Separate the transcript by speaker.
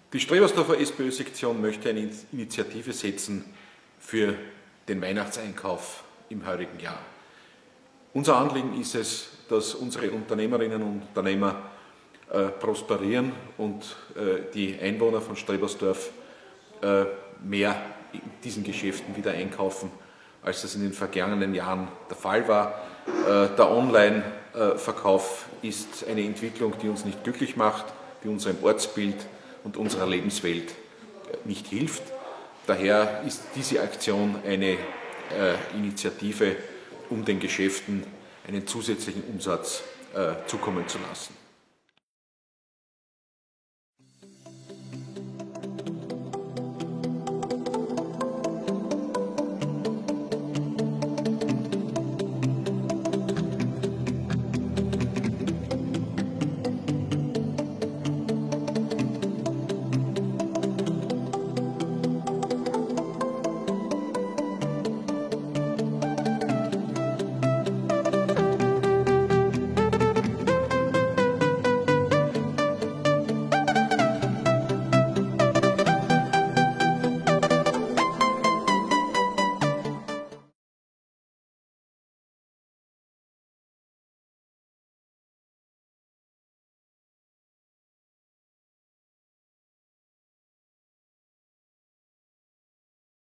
Speaker 1: Die Strebersdorfer SPÖ-Sektion möchte eine Initiative setzen für den Weihnachtseinkauf im heurigen Jahr. Unser Anliegen ist es, dass unsere Unternehmerinnen und Unternehmer prosperieren und die Einwohner von Strebersdorf mehr in diesen Geschäften wieder einkaufen, als das in den vergangenen Jahren der Fall war. Der Online-Verkauf ist eine Entwicklung, die uns nicht glücklich macht, die unserem Ortsbild und unserer Lebenswelt nicht hilft. Daher ist diese Aktion eine Initiative, um den Geschäften einen zusätzlichen Umsatz zukommen zu lassen.